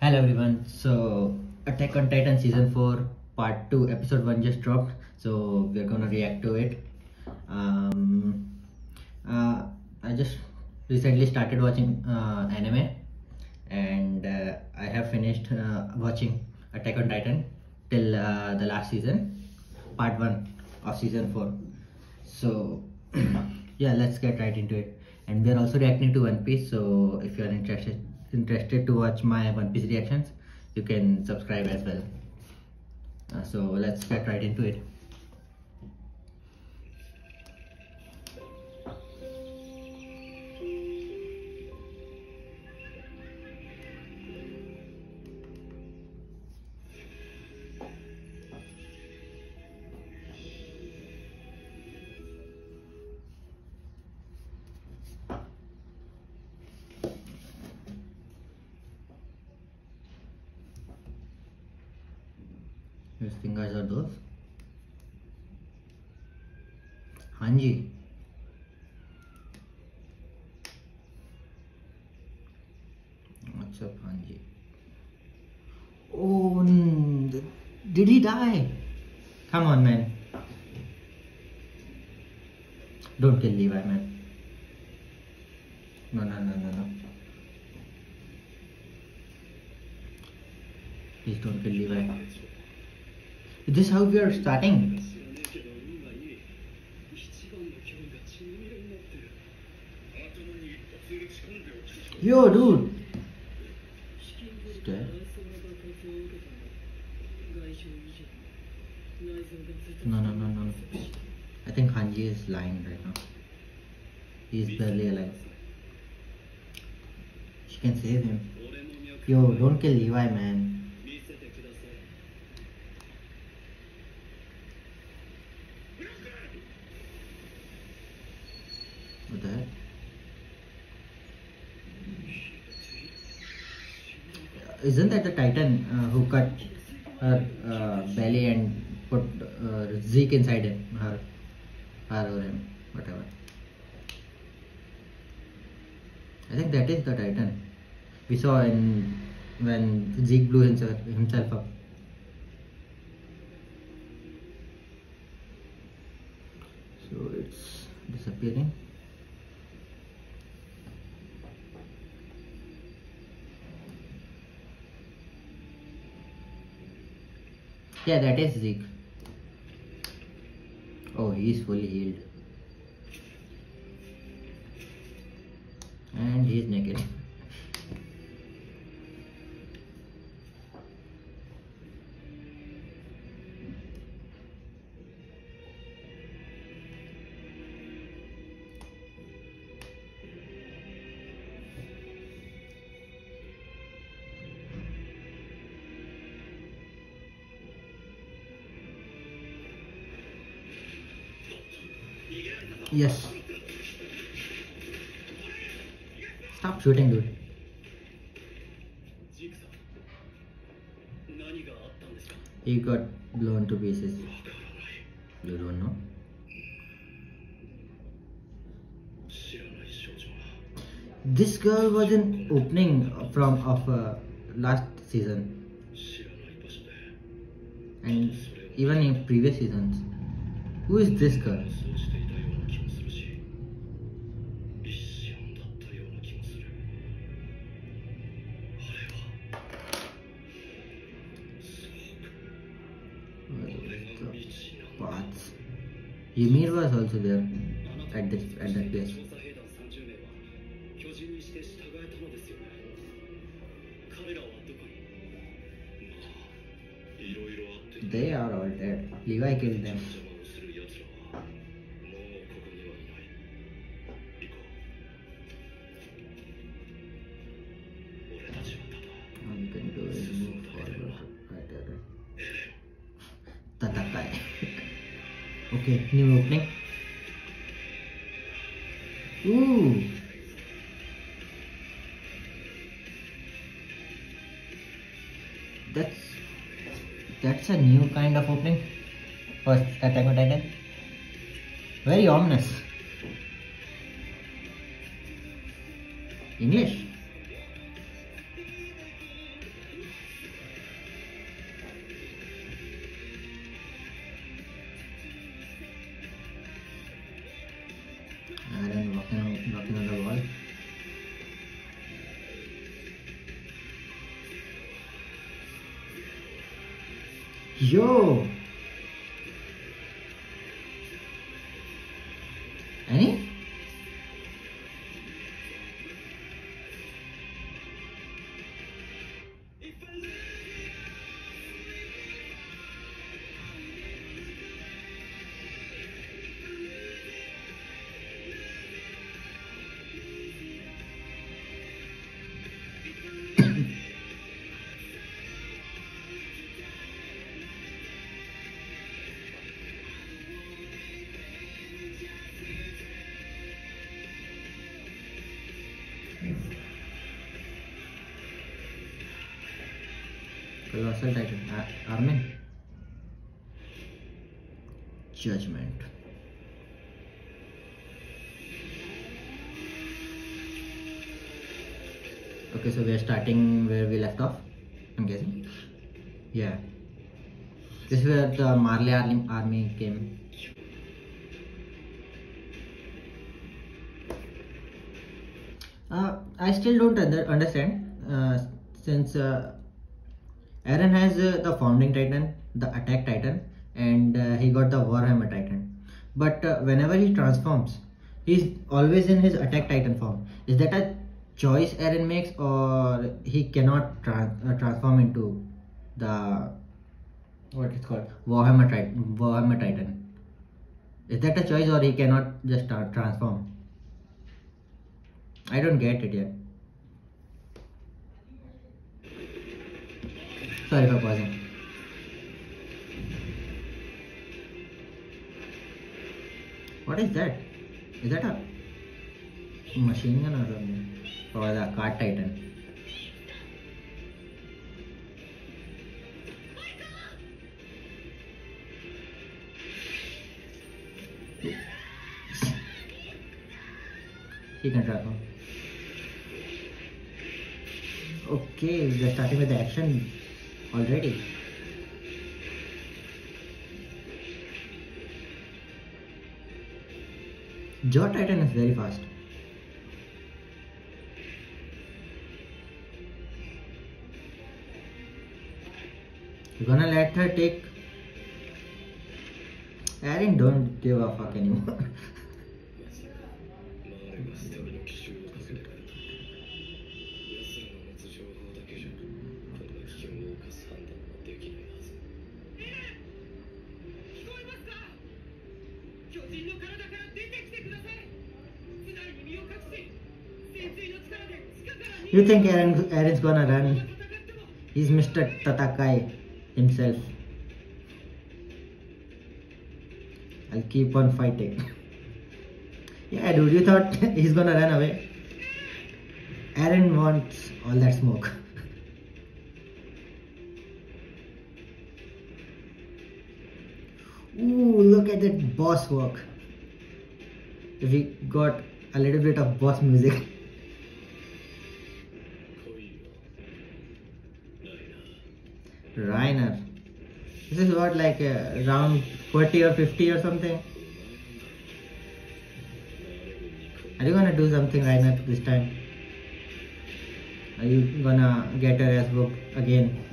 Hello everyone. So Attack on Titan season 4 part 2 episode 1 just dropped, so we're gonna react to it. um I just recently started watching anime, and I have finished watching Attack on Titan till the last season, part 1 of season 4. So yeah, let's get right into it. And we are also reacting to One Piece, so if you are interested to watch my One Piece reactions, you can subscribe as well. So let's get right into it. Whose fingers are those? Hanji. What's up, Hanji? Oh, did he die? Come on, man. Don't kill Levi, man. No. Please don't kill Levi. Is this how we are starting? Yo, dude. Stay. No. I think Hanji is lying right now. He is barely alive. She can save him. Yo, don't kill Levi, man. What the heck? Isn't that the Titan who cut her belly and put Zeke inside her or him, whatever? I think that is the Titan we saw when Zeke blew himself up. So it's disappearing. Yeah, that is Zeke. Oh, he is fully healed. And he is naked. Yes. Stop shooting, dude. He got blown to pieces. You don't know? This girl was in opening of last season, and even in previous seasons. Who is this girl? Paths. Ymir was also there at that place. They are all dead. Levi killed them. All you can do is move forward. Right. Tatakai. Okay, new opening. Ooh. That's a new kind of opening for Attack on Titan. Very ominous. English. Yo! Any? Colossal Titan. Armin. Judgment. Okay, so we are starting where we left off, I'm guessing. Yeah. This is where the Marley army came. I still don't understand since Eren has the founding titan, the attack titan, and he got the Warhammer titan. But whenever he transforms, he's always in his attack titan form. Is that a choice Eren makes, or he cannot transform into the what it's called Warhammer titan? Is that a choice, or he cannot just transform? I don't get it yet. Sorry for pausing. What is that? Is that a machine gun or something? Or the card titan? He can transform. Okay, we're starting with the action already. Jaw Titan is very fast. You're gonna let her take... Eren, don't give a fuck anymore. You think Eren's gonna run? He's Mr. Tatakai himself. I'll keep on fighting. Yeah, dude, you thought he's gonna run away? Eren wants all that smoke. Ooh, look at that boss work. We got a little bit of boss music. Reiner. This is what, like around 40 or 50 or something. Are you gonna do something, Reiner, this time? Are you gonna get your ass whooped again?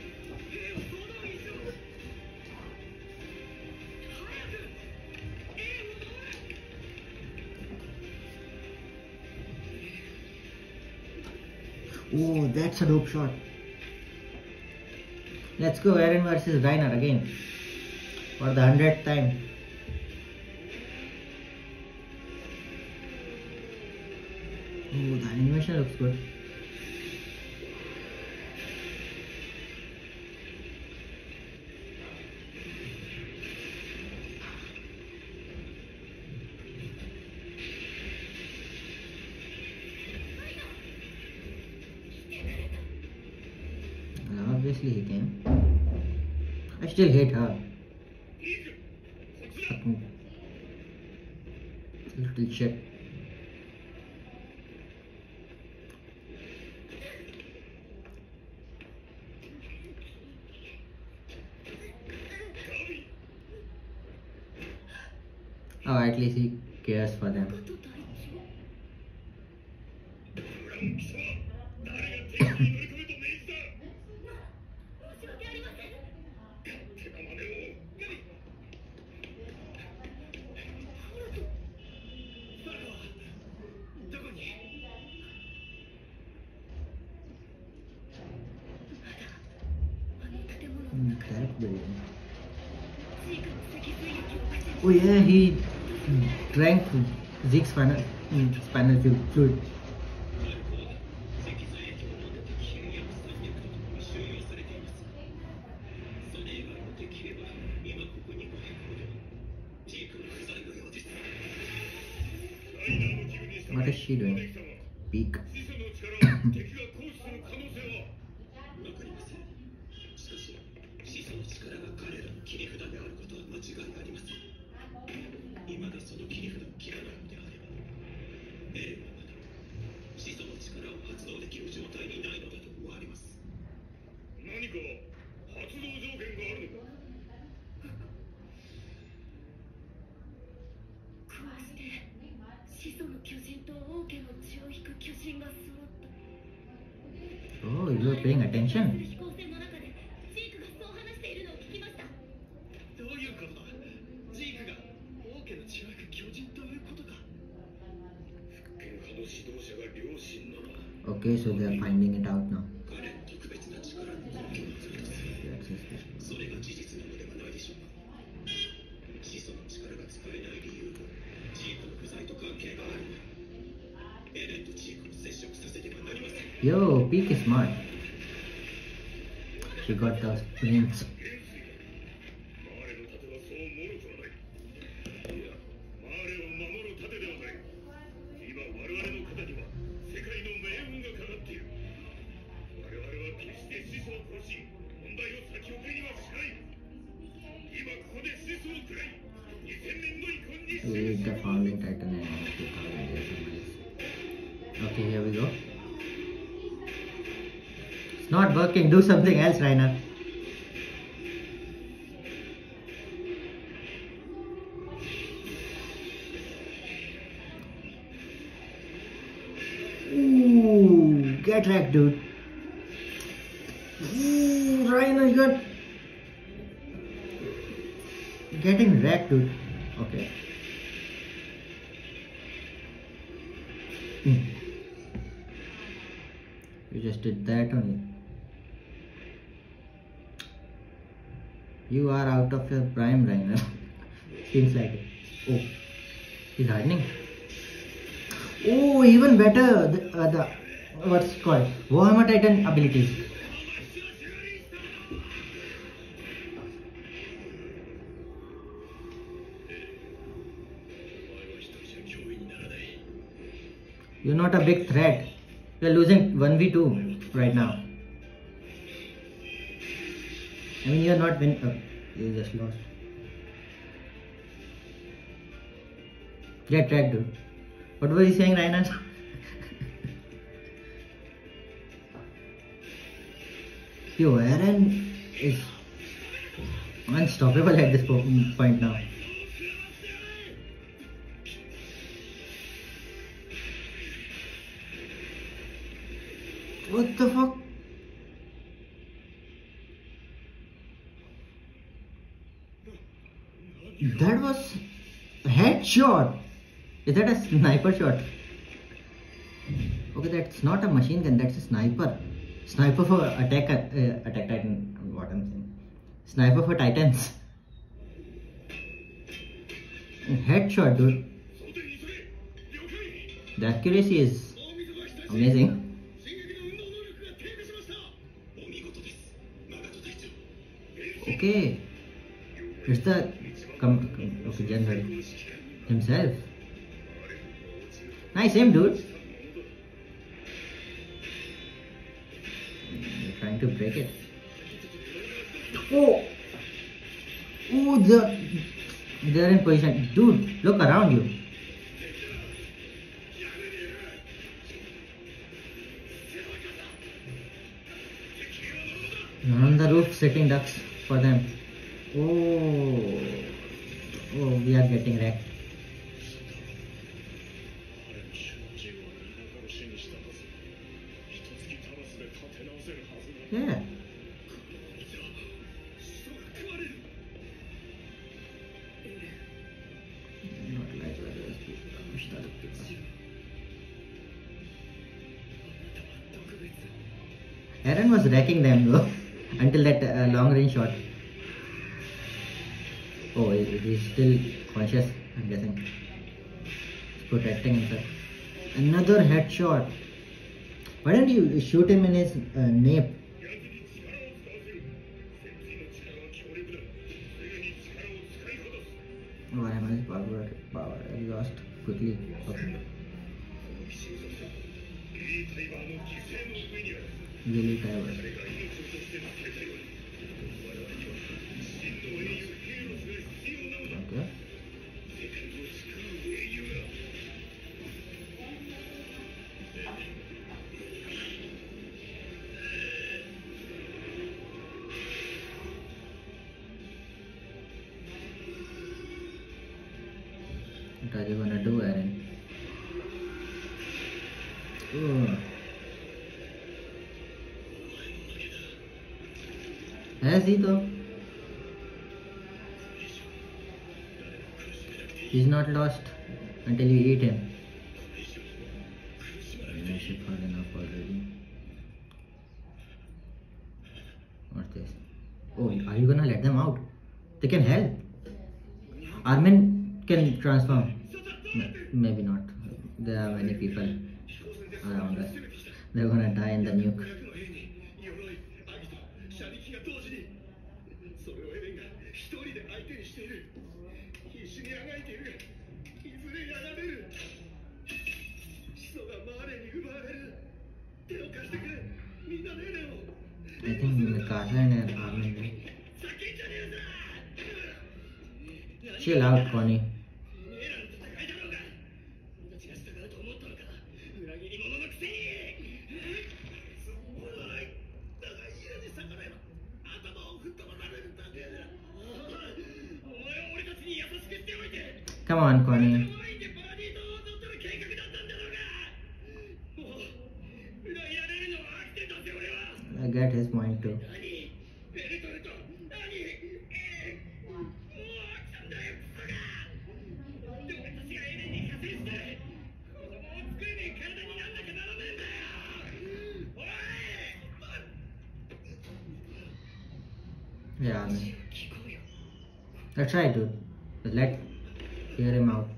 Oh, that's a dope shot. Let's go Eren versus Reiner again. For the 100th time. Oh, the animation looks good. Obviously he can. I still hate her. Fucking little shit. Oh, at least he cares for them. Brilliant. Oh yeah, he drank Zeke's spinal fluid. What is she doing? Peek. Oh, you are paying attention. Okay, so they are finding it out now. Yo, Peek is smart. She got those rings. With the founding titan and 2000 years. Okay, here we go. It's not working. Do something else, Rainer. Ooh, get wrecked, dude. Ooh, Rainer, you're getting wrecked, dude. Okay. You just did that only. You are out of your prime, Rainer. Seems like it. Oh, he's hardening. Oh, even better. The what's it called? Warhammer Titan abilities. You're not a big threat. You're losing 1v2 right now. I mean, you're not winning. Oh, you just lost. Get wrecked, dude. What was he saying, Rainer? Yo, Eren is unstoppable at this point now. What the fuck? That was a headshot. Is that a sniper shot? Okay, that's not a machine gun. That's a sniper. Sniper for attack titan. What I'm saying. Sniper for titans. Headshot, dude. The accuracy is amazing. Okay, it's the general himself. Nice aim, dude. You're trying to break it. Oh, they're in position, dude. Look around you. On the roof, sitting ducks for them. Oh, we are getting wrecked. Yeah. Eren was wrecking them though until that long range shot. Oh, he's still conscious, I'm guessing. He's protecting himself. Another headshot. Why don't you shoot him in his nape? Oh, I have his power exhaust quickly. Okay. Really tired. Okay. What are you gonna do, Aaron? Ugh. Has he though? He's not lost until you eat him. I should have enough already. What's this? Oh, are you gonna let them out? They can help. Armin can transform. Maybe not. There are many people around us. They're gonna die in the nuke. I think Mikasa and Armin. Chill out, Connie. Come on, Connie. I get his point too. Yeah, I mean, let's try, dude. Let's hear him out.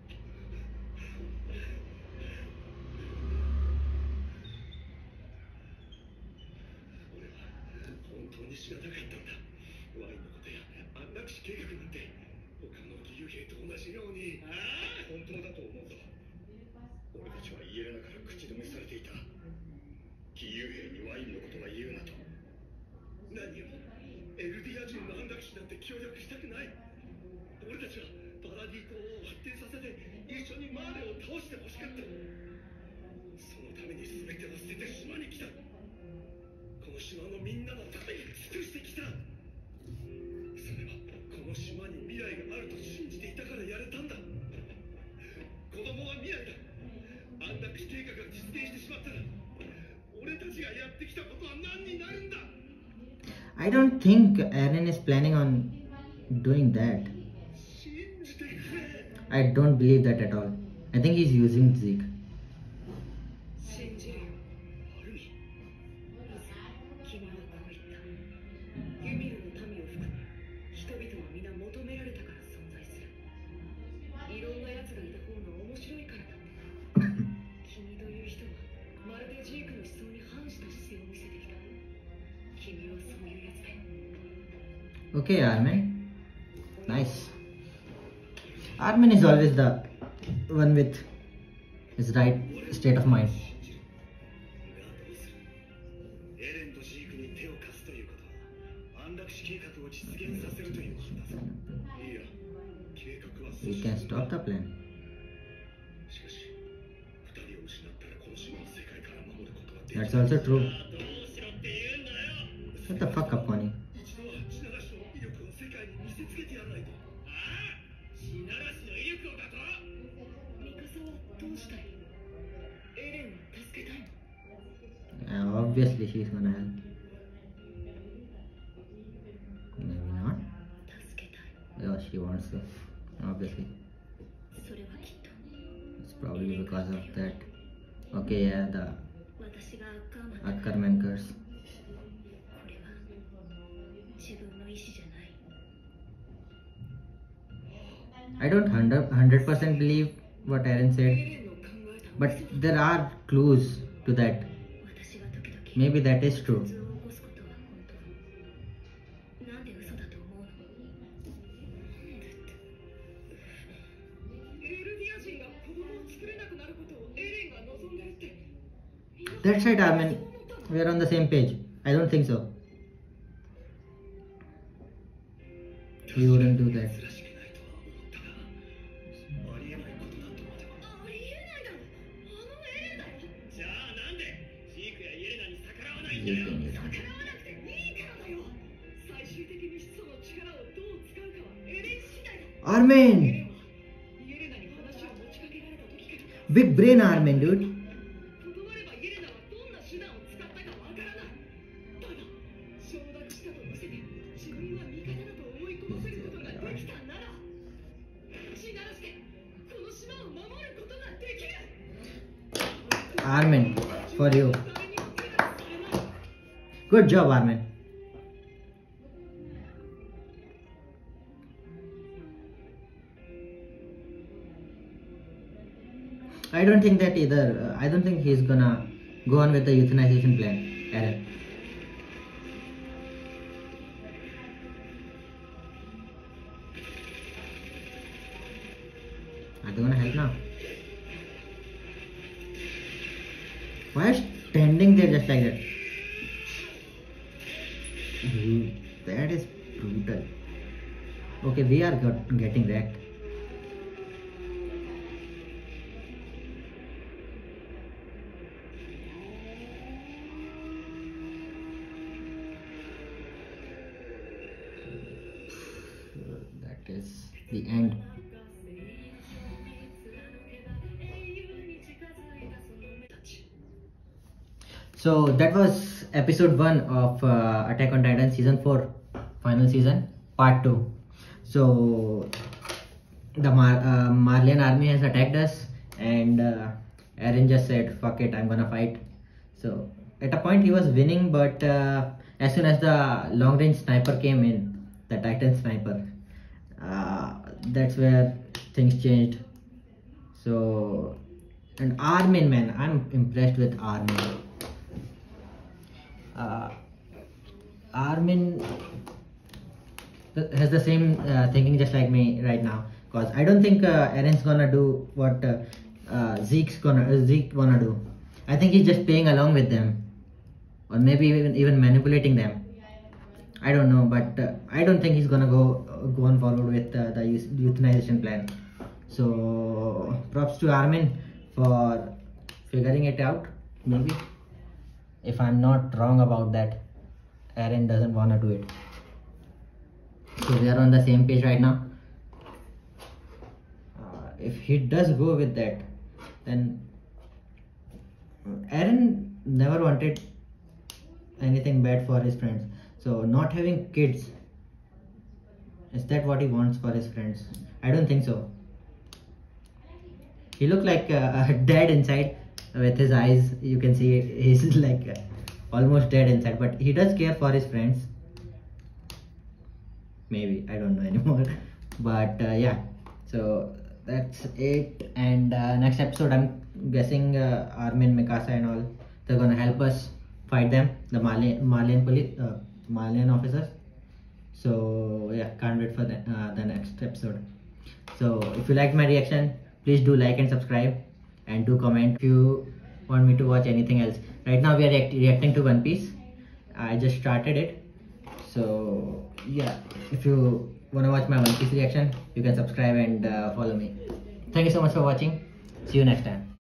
I don't think Aaron is planning on doing that. I don't believe that at all. I think he's using Zeke. Okay, Armin. Nice. Armin is always the one with his right state of mind. We can stop the plan. That's also true. Shut the fuck up, Connie. Yeah, obviously she's gonna help. Maybe not. Yeah, she wants to. Obviously. It's probably because of that. Okay, yeah, the Ackerman curse. I don't 100% believe what Eren said, but there are clues to that. Maybe that is true. That's right, Armin. We're on the same page. I don't think so. He wouldn't do that. Armin! Big brain Armin, dude. Armin, for you. Good job, Armin. I don't think that either. I don't think he's gonna go on with the euthanization plan, Eren. Are they gonna help now? Why are you standing there just like that? Dude, that is brutal. Okay, we are getting wrecked. That is the end. So that was episode 1 of Attack on Titan season 4, final season, part 2. So the Marleyan army has attacked us, and Eren just said, fuck it, I'm gonna fight. So at a point he was winning, but as soon as the long range sniper came in, the Titan sniper, that's where things changed. So, and Armin, man, I'm impressed with Armin. Armin has the same thinking just like me right now, cause I don't think Eren's gonna do what Zeke wanna do. I think he's just playing along with them, or maybe even manipulating them. I don't know, but I don't think he's gonna go on forward with the euthanization plan. So props to Armin for figuring it out. Maybe, if I'm not wrong about that, Eren doesn't wanna do it. So we are on the same page right now. If he does go with that, then Eren never wanted anything bad for his friends. So not having kids, is that what he wants for his friends? I don't think so. He looked like dead inside with his eyes. You can see he's like almost dead inside, but he does care for his friends. Maybe, I don't know anymore. But yeah, so that's it. And next episode, I'm guessing Armin, Mikasa and all, they're gonna help us fight them, the Marleyan police, Marleyan officers. So yeah, can't wait for the next episode. So if you liked my reaction, please do like and subscribe, and do comment if you want me to watch anything else. Right now we are reacting to One Piece. I just started it. So yeah, if you want to watch my One Piece reaction, you can subscribe and follow me. Thank you so much for watching. See you next time.